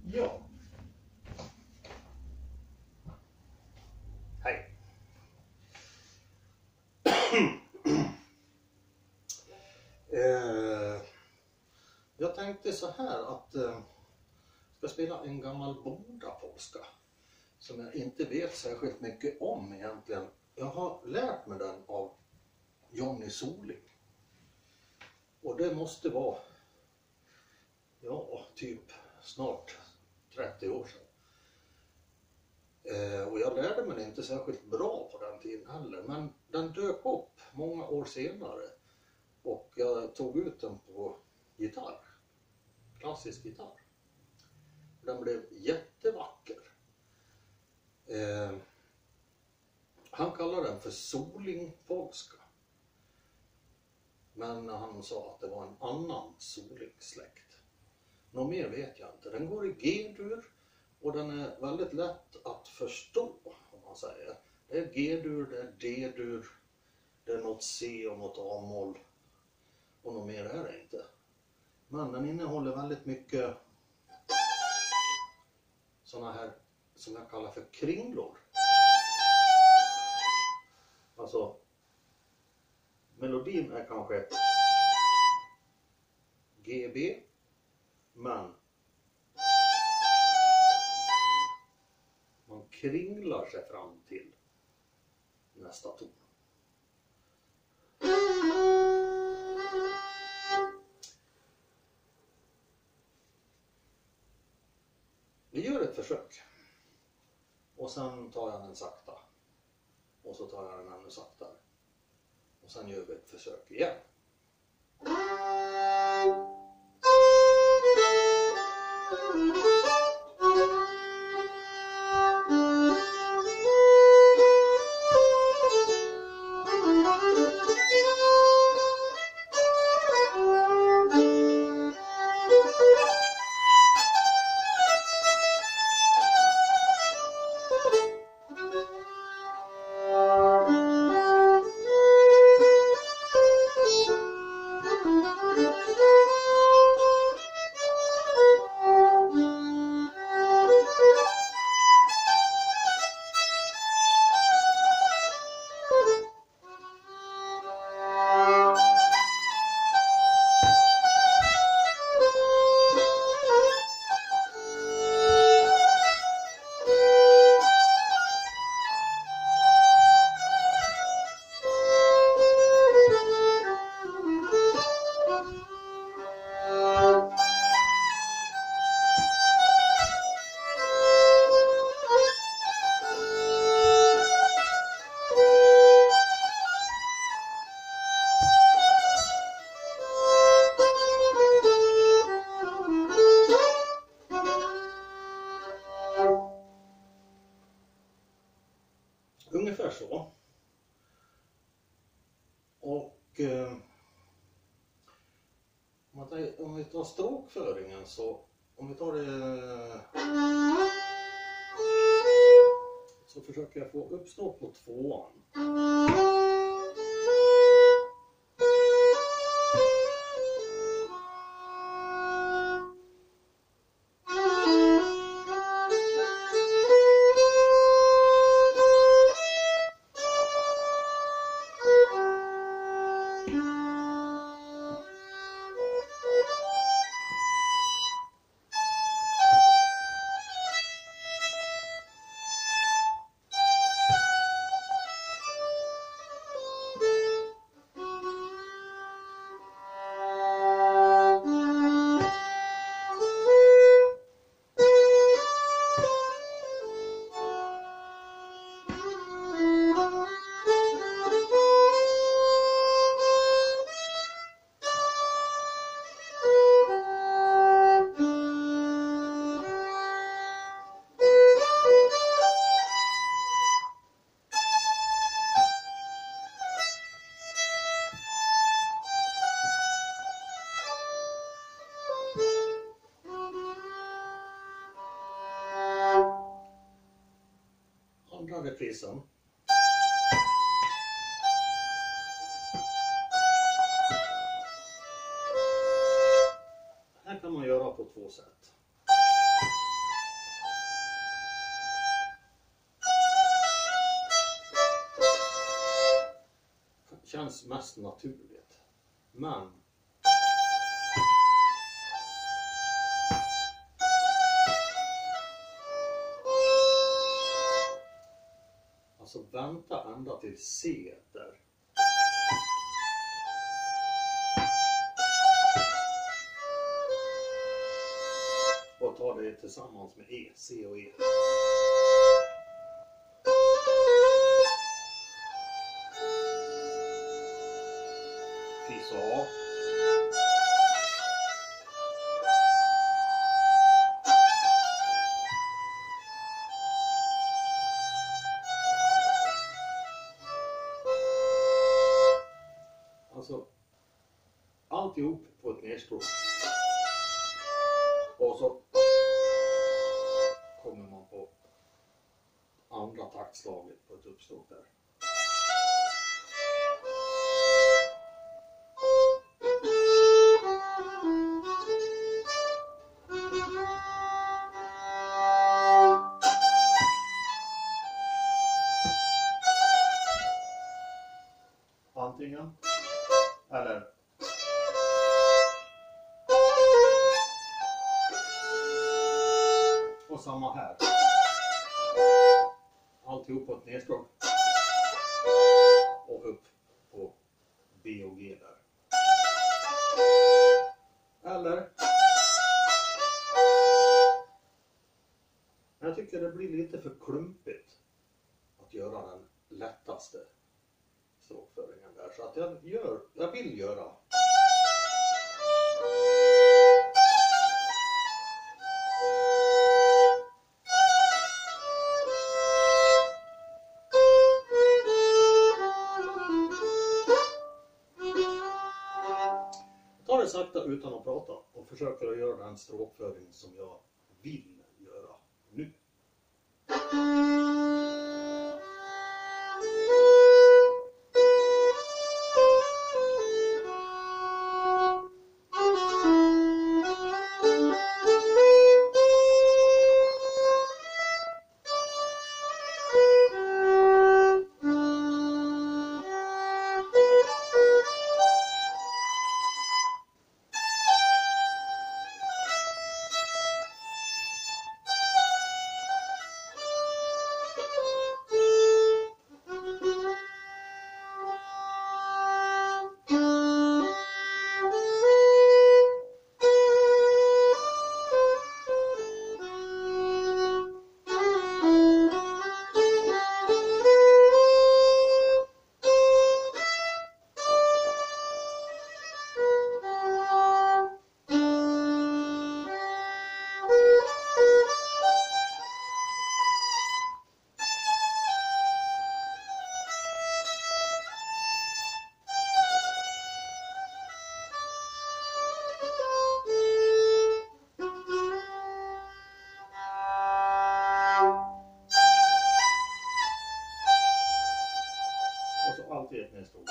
Ja. Hej. Jag tänkte så här att jag ska spela en gammal bondapolska som jag inte vet särskilt mycket om egentligen. Jag har lärt mig den av Johnny Soling. Och det måste vara, ja, typ snart 30 år sedan. Och jag lärde mig inte särskilt bra på den tiden heller, men den dök upp många år senare. Och jag tog ut den på gitarr, klassisk gitarr. Den blev jättevacker. Han kallade den för Solingpolska. Men han sa att det var en annan Solingsläkt. Något mer vet jag inte. Den går i G-dur och den är väldigt lätt att förstå, om man säger. Det är G-dur, det är D-dur, det är något C och något A-moll. Och något mer är det inte. Men den innehåller väldigt mycket såna här som jag kallar för kringlor. Alltså, melodin är kanske GB, men man kringlar sig fram till nästa ton. Vi gör ett försök. Och sen tar jag den sakta. Och så tar jag den ännu saktare. Och sen gör vi ett försök igen. Ungefär så. Och om vi tar stråkföringen så, om vi tar det, så försöker jag få uppstråk på tvåan. Andra reprisen. Här kan man göra på två sätt. känns mest naturligt. Men alltså vänta ända till C där. Och ta det tillsammans med E, C och E. Fis och A. Alltså alltihop på ett nedstråk. Och så kommer man på andra taktslaget på ett uppstråk där. Antingen eller och samma här. Alltihop på ett nedstråk och upp på B och G där. Eller jag tycker det blir lite för klumpigt att göra den lättaste stråkföringen där, så att jag vill göra ta det sakta utan att prata och försöka göra den stråkföring som jag vill göra nu. Och så alltid ett nedstråk.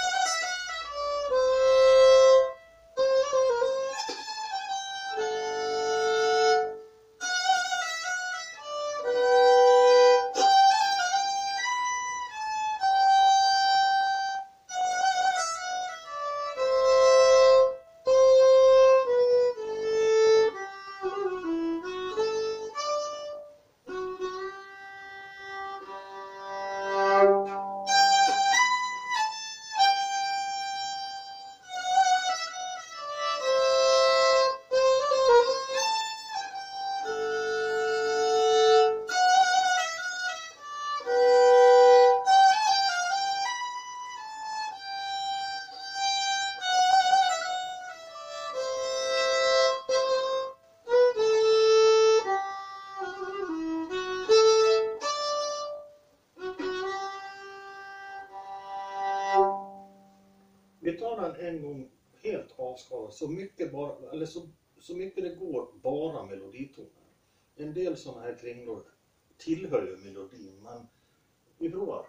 Vi tar den en gång helt avskalad, så mycket bara, eller så mycket det går, bara meloditoner. En del sådana här kringlor tillhör ju melodin, men vi provar.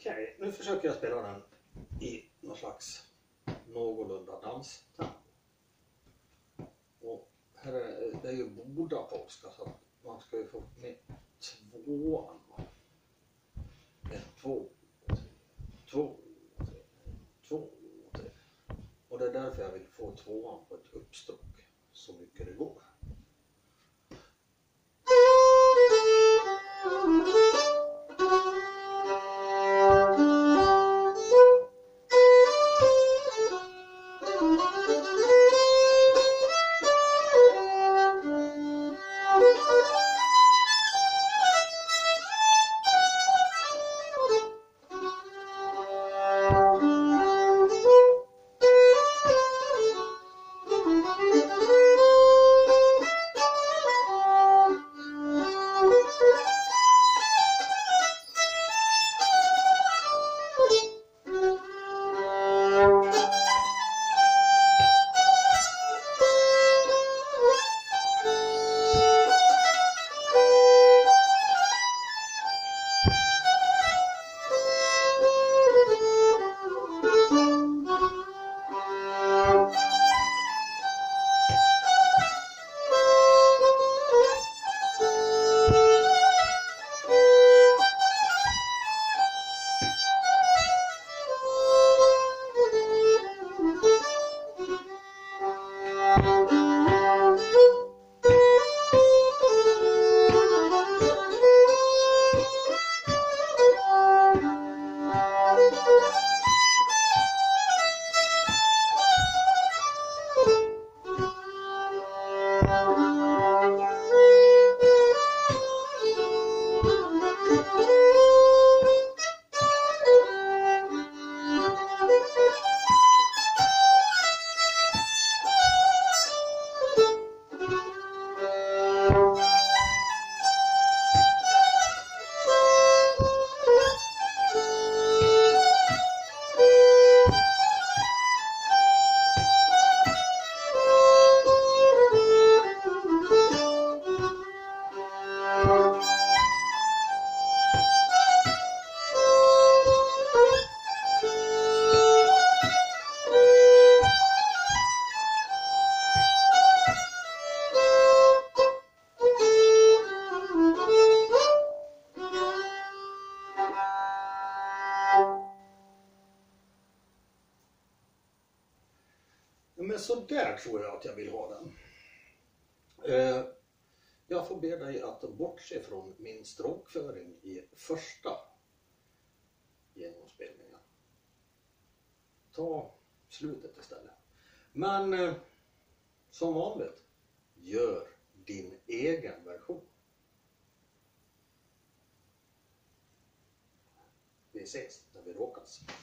Okej, nu försöker jag spela den i någon slags någorlunda danstempo. Och här är det är ju bodapolska så man ska ju få med tvåan. Två, två, två, tre. Och det är därför jag vill få tvåan på ett uppstråk så mycket det går. Men så där tror jag att jag vill ha den. Jag får be dig att bortse från min stråkföring i första genomspelningen. Ta slutet istället. Men som vanligt, gör din egen version. Vi ses när vi råkas.